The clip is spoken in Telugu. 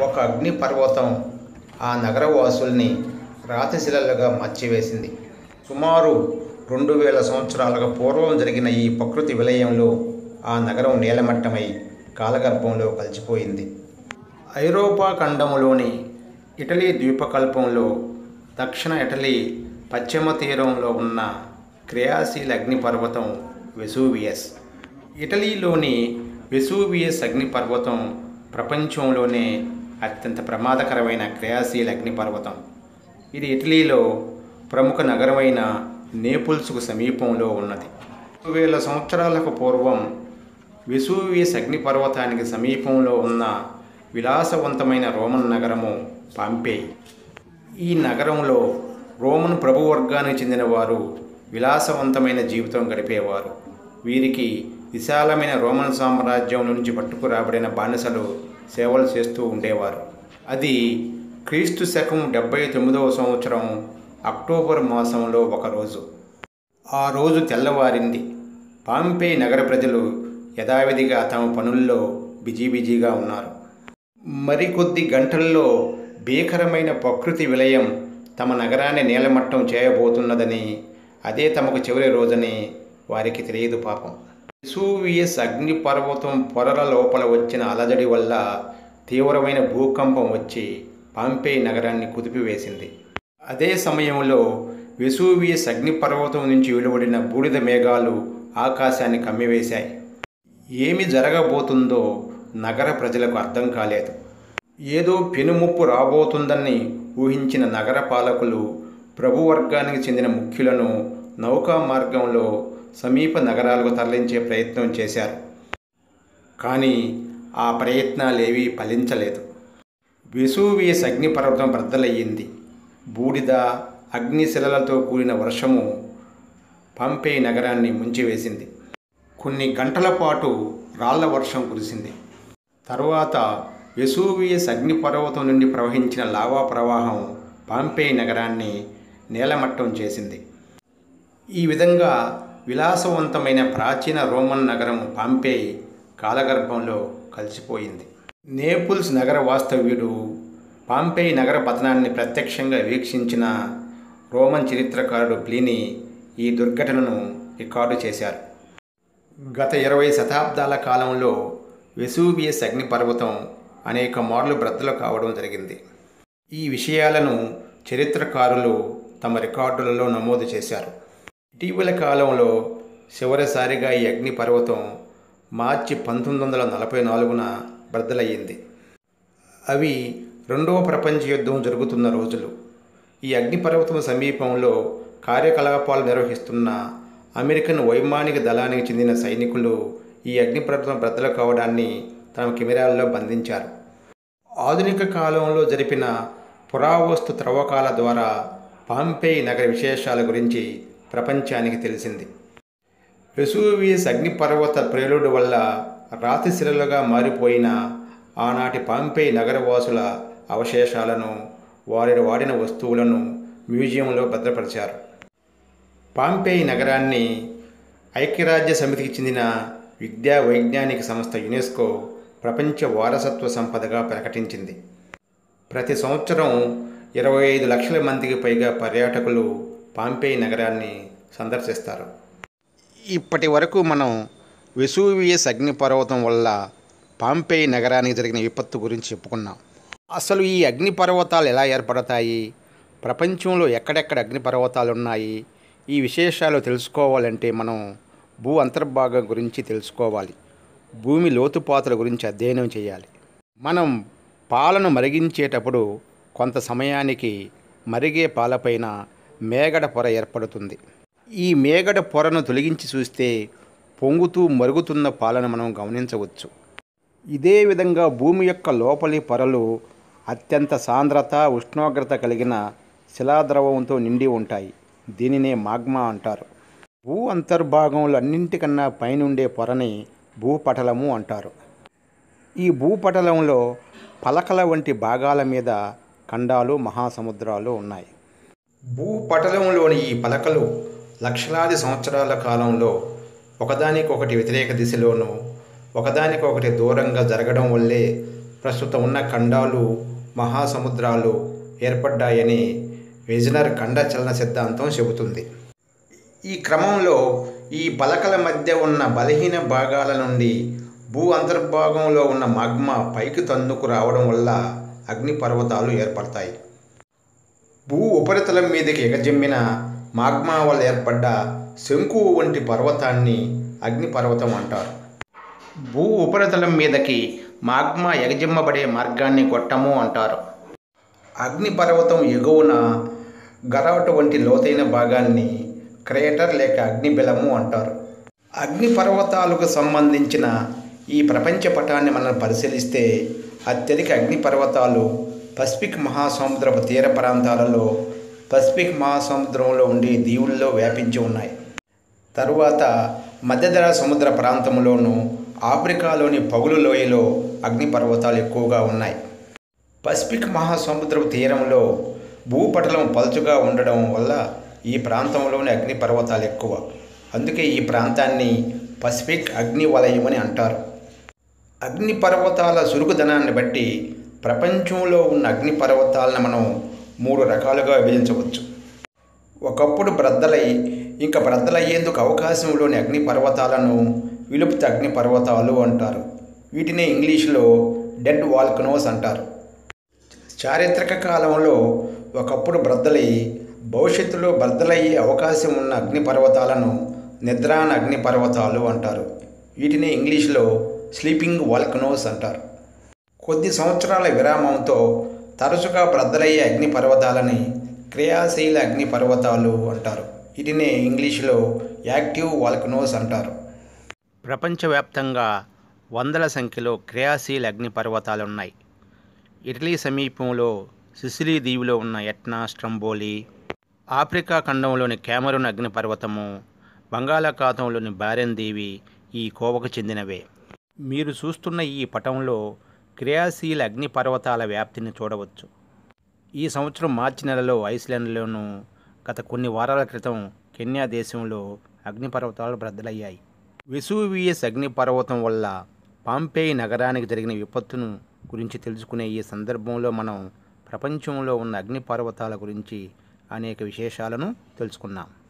ఒక అగ్నిపర్వతం ఆ నగరవాసుల్ని రాతిశిలలుగా మార్చివేసింది. సుమారు 2000 సంవత్సరాలకు పూర్వం జరిగిన ఈ ప్రకృతి విలయంలో ఆ నగరం నేలమట్టమై కాలగర్భంలో కలిసిపోయింది. ఐరోపా ఖండంలోని ఇటలీ ద్వీపకల్పంలో దక్షిణ ఇటలీ పశ్చిమ తీరంలో ఉన్న క్రియాశీల అగ్నిపర్వతం వెసూవియస్. ఇటలీలోని వెసూవియస్ అగ్నిపర్వతం ప్రపంచంలోనే అత్యంత ప్రమాదకరమైన క్రియాశీల అగ్నిపర్వతం. ఇది ఇటలీలో ప్రముఖ నగరమైన నేపుల్స్కు సమీపంలో ఉన్నది. 2000 సంవత్సరాలకు పూర్వం వెసూవియస్ అగ్నిపర్వతానికి సమీపంలో ఉన్న విలాసవంతమైన రోమన్ నగరము పాంపేయి. ఈ నగరంలో రోమన్ ప్రభువర్గానికి చెందిన వారు విలాసవంతమైన జీవితం గడిపేవారు. వీరికి విశాలమైన రోమన్ సామ్రాజ్యం నుంచి పట్టుకురాబడిన బానిసలు సేవలు చేస్తూ ఉండేవారు. అది క్రీస్తు శకం 79వ సంవత్సరం అక్టోబర్ మాసంలో ఒకరోజు. ఆ రోజు తెల్లవారింది. పాంపేయి నగర ప్రజలు యథావిధిగా తమ పనుల్లో బిజీగా ఉన్నారు. మరికొద్ది గంటల్లో భీకరమైన ప్రకృతి విలయం తమ నగరాన్ని నేలమట్టం చేయబోతున్నదని, అదే తమకు చివరి రోజని వారికి తెలియదు పాపం. వెసూవియస్ అగ్నిపర్వతం పొరల లోపల వచ్చిన అలజడి వల్ల తీవ్రమైన భూకంపం వచ్చి పాంపేయి నగరాన్ని కుదిపివేసింది. అదే సమయంలో వెసూవియస్ అగ్నిపర్వతం నుంచి వెలువడిన బూడిద మేఘాలు ఆకాశాన్ని కమ్మివేశాయి. ఏమి జరగబోతుందో నగర ప్రజలకు అర్థం కాలేదు. ఏదో పెనుముప్పు రాబోతుందని ఊహించిన నగర పాలకులు ప్రభువర్గానికి చెందిన ముఖ్యులను నౌకా మార్గంలో సమీప నగరాలకు తరలించే ప్రయత్నం చేశారు. కానీ ఆ ప్రయత్నాలేవీ ఫలించలేదు. వెసూవియస్ అగ్నిపర్వతం బద్దలయ్యింది. బూడిద, అగ్నిశిలలతో కూడిన వర్షము పాంపేయి నగరాన్ని ముంచివేసింది. కొన్ని గంటల పాటు రాళ్ల వర్షం కురిసింది. తరువాత వెసూవియస్ అగ్నిపర్వతం నుండి ప్రవహించిన లావా ప్రవాహం పాంపేయి నగరాన్ని నేలమట్టం చేసింది. ఈ విధంగా విలాసవంతమైన ప్రాచీన రోమన్ నగరం పాంపేయి కాలగర్భంలో కలిసిపోయింది. నేపుల్స్ నగర వాస్తవ్యుడు పాంపేయి నగర పతనాన్ని ప్రత్యక్షంగా వీక్షించిన రోమన్ చరిత్రకారుడు ప్లీనీ ఈ దుర్ఘటనను రికార్డు చేశారు. గత 20 శతాబ్దాల కాలంలో వెసూవియస్ అగ్నిపర్వతం అనేక మార్లు బ్రద్దలు కావడం జరిగింది. ఈ విషయాలను చరిత్రకారులు తమ రికార్డులలో నమోదు చేశారు. ఇటీవల కాలంలో చివరిసారిగా ఈ అగ్నిపర్వతం మార్చి 1944న బ్రద్దలయ్యింది. అవి రెండవ ప్రపంచ యుద్ధం జరుగుతున్న రోజులు. ఈ అగ్నిపర్వతం సమీపంలో కార్యకలాపాలు నిర్వహిస్తున్న అమెరికన్ వైమానిక దళానికి చెందిన సైనికులు ఈ అగ్నిపర్వతం బ్రద్దలు కావడాన్ని తమ కెమెరాల్లో బంధించారు. ఆధునిక కాలంలో జరిపిన పురావస్తు త్రవ్వకాల ద్వారా పాంపేయి నగర విశేషాల గురించి ప్రపంచానికి తెలిసింది. వెసూవియస్ అగ్నిపర్వత ప్రేలుడు వల్ల రాతిశిలలుగా మారిపోయిన ఆనాటి పాంపేయి నగరవాసుల అవశేషాలను, వారి వాడిన వస్తువులను మ్యూజియంలో భద్రపరిచారు. పాంపేయి నగరాన్ని ఐక్యరాజ్య సమితికి చెందిన విద్యా వైజ్ఞానిక సంస్థ యునెస్కో ప్రపంచ వారసత్వ సంపదగా ప్రకటించింది. ప్రతి సంవత్సరం 25 లక్షల మందికి పైగా పర్యాటకులు పాంపేయి నగరాన్ని సందర్శిస్తారు. ఇప్పటి వరకు మనం వెసూవియస్ అగ్నిపర్వతం వల్ల పాంపేయి నగరానికి జరిగిన విపత్తు గురించి చెప్పుకున్నాం. అసలు ఈ అగ్నిపర్వతాలు ఎలా ఏర్పడతాయి, ప్రపంచంలో ఎక్కడెక్కడ అగ్నిపర్వతాలు ఉన్నాయి, ఈ విశేషాలు తెలుసుకోవాలంటే మనం భూ అంతర్భాగం గురించి తెలుసుకోవాలి. భూమి లోతుపాతుల గురించి అధ్యయనం చేయాలి. మనం పాలను మరిగించేటప్పుడు కొంత సమయానికి మరిగే పాలపైన మేగడ పొర ఏర్పడుతుంది. ఈ మేగడ పొరను తొలగించి చూస్తే పొంగుతూ మరుగుతున్న పాలను మనం గమనించవచ్చు. ఇదే విధంగా భూమి యొక్క లోపలి పొరలు అత్యంత సాంద్రత, ఉష్ణోగ్రత కలిగిన శిలాద్రవంతో నిండి ఉంటాయి. దీనినే మాగ్మా అంటారు. భూ అంతర్భాగంలో అన్నింటికన్నా పైనుండే పొరని భూపటలము అంటారు. ఈ భూపటలంలో పలకల వంటి భాగాల మీద ఖండాలు, మహాసముద్రాలు ఉన్నాయి. భూపటలంలోని ఈ పలకలు లక్షలాది సంవత్సరాల కాలంలో ఒకదానికొకటి వ్యతిరేక దిశలోనూ ఒకదానికొకటి దూరంగా జరగడం వల్లే ప్రస్తుతం ఉన్న ఖండాలు, మహాసముద్రాలు ఏర్పడ్డాయని వెజనర్ ఖండ చలన సిద్ధాంతం చెబుతుంది. ఈ క్రమంలో ఈ పలకల మధ్య ఉన్న బలహీన భాగాల నుండి భూ అంతర్భాగంలో ఉన్న మాగ్మా పైకి తన్నుకు రావడం వల్ల అగ్నిపర్వతాలు ఏర్పడతాయి. భూ ఉపరితలం మీదకి ఎగజిమ్మిన మాగ్మా వల్ల ఏర్పడ్డ శంకువు వంటి పర్వతాన్ని అగ్నిపర్వతం అంటారు. భూ ఉపరితలం మీదకి మాగ్మా ఎగజిమ్మబడే మార్గాన్ని గొట్టము అంటారు. అగ్నిపర్వతం ఎగువన గరాటు వంటి లోతైన భాగాన్ని క్రేటర్ లేక అగ్నిబిలము అంటారు. అగ్నిపర్వతాలకు సంబంధించిన ఈ ప్రపంచ పటాన్ని మనం పరిశీలిస్తే అత్యధిక అగ్నిపర్వతాలు పసిఫిక్ మహాసముద్రపు తీర ప్రాంతాలలో, పసిఫిక్ మహాసముద్రంలో ఉండే దీవుల్లో వ్యాపించి ఉన్నాయి. తరువాత మధ్యధరా సముద్ర ప్రాంతంలోనూ, ఆఫ్రికాలోని పగులు లోయలో అగ్నిపర్వతాలు ఎక్కువగా ఉన్నాయి. పసిఫిక్ మహాసముద్రపు తీరంలో భూపటలం పలుచగా ఉండడం వల్ల ఈ ప్రాంతంలోని అగ్నిపర్వతాలు ఎక్కువ. అందుకే ఈ ప్రాంతాన్ని పసిఫిక్ అగ్ని వలయం అని అంటారు. అగ్నిపర్వతాల చురుకుదనాన్ని బట్టి ప్రపంచంలో ఉన్న అగ్నిపర్వతాలను మనం 3 రకాలుగా విభజించవచ్చు. ఒకప్పుడు బ్రద్దలై ఇంకా బ్రద్దలయ్యేందుకు అవకాశం లేని అగ్నిపర్వతాలను విలుప్త అగ్నిపర్వతాలు అంటారు. వీటిని ఇంగ్లీష్లో డెడ్ వాల్కనోస్ అంటారు. చారిత్రక కాలంలో ఒకప్పుడు బ్రద్దలై భవిష్యత్తులో బ్రద్దలయ్యే అవకాశం ఉన్న అగ్నిపర్వతాలను నిద్రాణ అగ్నిపర్వతాలు అంటారు. వీటిని ఇంగ్లీష్లో స్లీపింగ్ వాల్కనోస్ అంటారు. కొద్ది సంవత్సరాల విరామంతో తరచుగా బ్రద్దలయ్యే అగ్నిపర్వతాలని క్రియాశీల అగ్నిపర్వతాలు అంటారు. వీటిని ఇంగ్లీష్లో యాక్టివ్ వాల్కనోస్ అంటారు. ప్రపంచవ్యాప్తంగా వందల సంఖ్యలో క్రియాశీల అగ్నిపర్వతాలు ఉన్నాయి. ఇటలీ సమీపంలో సిసిలీ దీవిలో ఉన్న ఎట్నా స్ట్రంబోలి, ఆఫ్రికా ఖండంలోని కెమెరూన్ అగ్నిపర్వతము, బంగాళాఖాతంలోని బారెన్ దీవి ఈ కోవకు చెందినవే. మీరు చూస్తున్న ఈ పటంలో క్రియాశీల అగ్నిపర్వతాల వ్యాప్తిని చూడవచ్చు. ఈ సంవత్సరం మార్చి నెలలో ఐస్లాండ్లోనూ, గత కొన్ని వారాల క్రితం కెన్యా దేశంలో అగ్నిపర్వతాలు బ్రద్దలయ్యాయి. వెసూవియస్ అగ్నిపర్వతం వల్ల పాంపేయి నగరానికి జరిగిన విపత్తును గురించి తెలుసుకునే ఈ సందర్భంలో మనం ప్రపంచంలో ఉన్న అగ్నిపర్వతాల గురించి అనేక విశేషాలను తెలుసుకున్నాం.